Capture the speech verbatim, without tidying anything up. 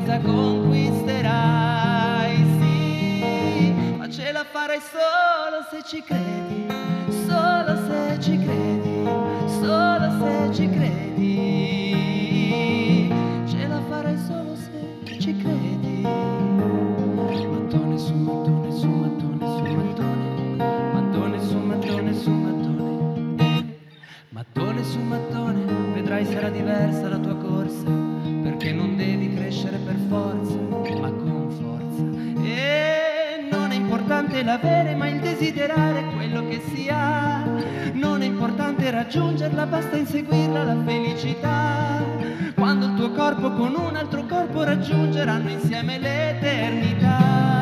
cosa conquisterai, sì, ma ce la farai solo se ci credi, solo se ci credi, solo se ci credi, ce la farai solo se ci credi. Mattone su mattone su mattone su mattone, mattone su mattone su mattone, mattone su mattone, vedrai sarà diversa la tua corsa, perché non devi crescere per forza, ma con forza. E non è importante l'avere, ma il desiderare quello che si ha. Non è importante raggiungerla, basta inseguirla la felicità. Quando il tuo corpo con un altro corpo raggiungeranno insieme l'eternità.